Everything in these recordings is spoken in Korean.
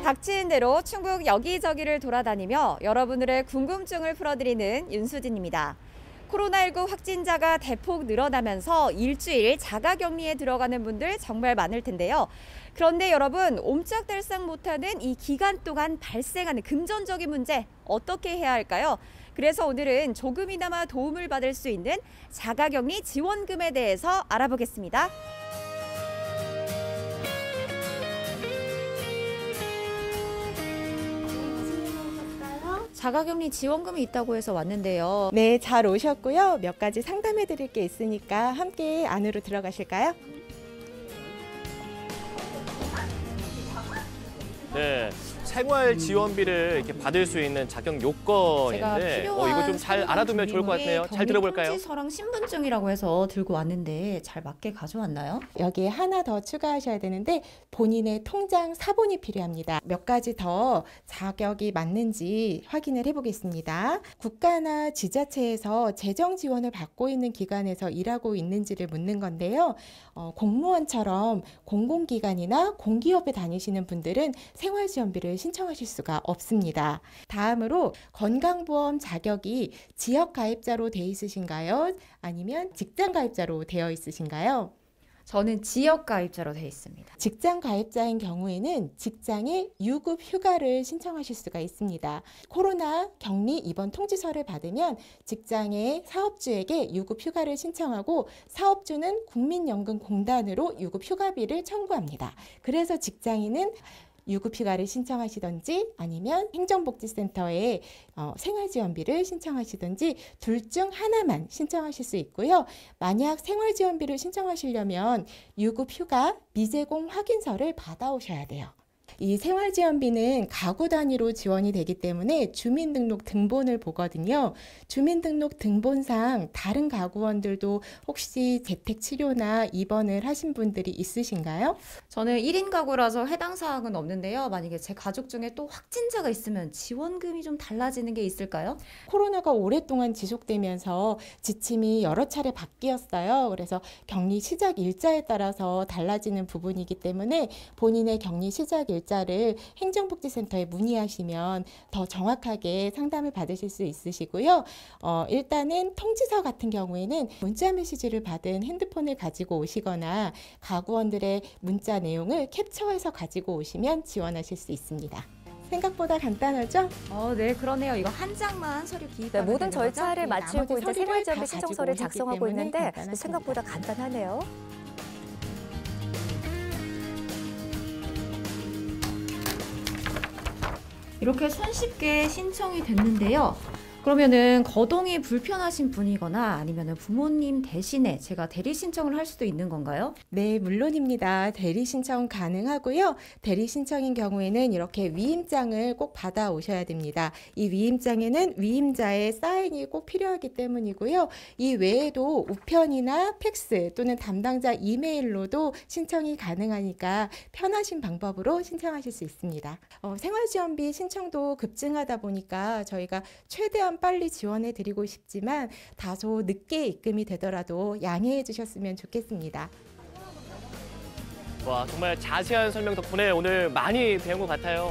닥치는 대로 충북 여기저기를 돌아다니며 여러분들의 궁금증을 풀어드리는 윤수진입니다. 코로나19 확진자가 대폭 늘어나면서 일주일 자가격리에 들어가는 분들 정말 많을 텐데요. 그런데 여러분, 옴짝달싹 못하는 이 기간 동안 발생하는 금전적인 문제 어떻게 해야 할까요? 그래서 오늘은 조금이나마 도움을 받을 수 있는 자가격리 지원금에 대해서 알아보겠습니다. 자가격리 지원금이 있다고 해서 왔는데요. 네, 잘 오셨고요. 몇 가지 상담해 드릴 게 있으니까 함께 안으로 들어가실까요? 네, 생활 지원비를 이렇게 받을 수 있는 자격 요건인데 이거 좀 잘 알아두면 좋을 것 같네요. 잘 들어볼까요? 통지서랑 신분증이라고 해서 들고 왔는데 잘 맞게 가져왔나요? 여기에 하나 더 추가하셔야 되는데 본인의 통장 사본이 필요합니다. 몇 가지 더 자격이 맞는지 확인을 해보겠습니다. 국가나 지자체에서 재정 지원을 받고 있는 기관에서 일하고 있는지를 묻는 건데요. 공무원처럼 공공기관이나 공기업에 다니시는 분들은 생활지원비를 신청하실 수가 없습니다. 다음으로 건강보험 자격이 지역가입자로 돼 있으신가요? 아니면 직장가입자로 되어 있으신가요? 저는 지역가입자로 되어 있습니다. 직장가입자인 경우에는 직장에 유급 휴가를 신청하실 수가 있습니다. 코로나 격리 입원 통지서를 받으면 직장의 사업주에게 유급 휴가를 신청하고 사업주는 국민연금공단으로 유급 휴가비를 청구합니다. 그래서 직장인은 유급휴가를 신청하시든지 아니면 행정복지센터에 생활지원비를 신청하시든지 둘 중 하나만 신청하실 수 있고요. 만약 생활지원비를 신청하시려면 유급휴가 미제공 확인서를 받아오셔야 돼요. 이 생활지원비는 가구 단위로 지원이 되기 때문에 주민등록 등본을 보거든요. 주민등록 등본상 다른 가구원들도 혹시 재택치료나 입원을 하신 분들이 있으신가요? 저는 1인 가구라서 해당 사항은 없는데요. 만약에 제 가족 중에 또 확진자가 있으면 지원금이 좀 달라지는 게 있을까요? 코로나가 오랫동안 지속되면서 지침이 여러 차례 바뀌었어요. 그래서 격리 시작 일자에 따라서 달라지는 부분이기 때문에 본인의 격리 시작 일자를 행정복지센터에 문의하시면 더 정확하게 상담을 받으실 수 있으시고요. 일단은 통지서 같은 경우에는 문자 메시지를 받은 핸드폰을 가지고 오시거나 가구원들의 문자 내용을 캡처해서 가지고 오시면 지원하실 수 있습니다. 생각보다 간단하죠? 네, 그러네요. 이거 한 장만 서류 기입하면 모든 되는 거죠? 절차를 마치고 이제 생활지원비 다 신청서를 가지고 오셨기 작성하고 때문에 있는데 간단하십니다. 생각보다 간단하네요. 이렇게 손쉽게 신청이 됐는데요. 그러면은 거동이 불편하신 분이거나 아니면은 부모님 대신에 제가 대리 신청을 할 수도 있는 건가요? 네, 물론입니다. 대리 신청 가능하고요. 대리 신청인 경우에는 이렇게 위임장을 꼭 받아 오셔야 됩니다. 이 위임장에는 위임자의 사인이 꼭 필요하기 때문이고요. 이 외에도 우편이나 팩스 또는 담당자 이메일로도 신청이 가능하니까 편하신 방법으로 신청하실 수 있습니다. 생활지원비 신청도 급증하다 보니까 저희가 최대한 빨리 지원해 드리고 싶지만 다소 늦게 입금이 되더라도 양해해 주셨으면 좋겠습니다. 와, 정말 자세한 설명 덕분에 오늘 많이 배운 것 같아요.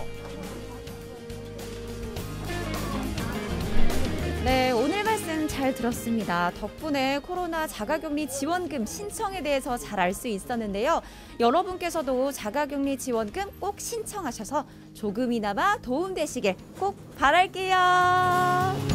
네, 오늘 말씀 잘 들었습니다. 덕분에 코로나 자가격리 지원금 신청에 대해서 잘 알 수 있었는데요. 여러분께서도 자가격리 지원금 꼭 신청하셔서 조금이나마 도움되시길 꼭 바랄게요.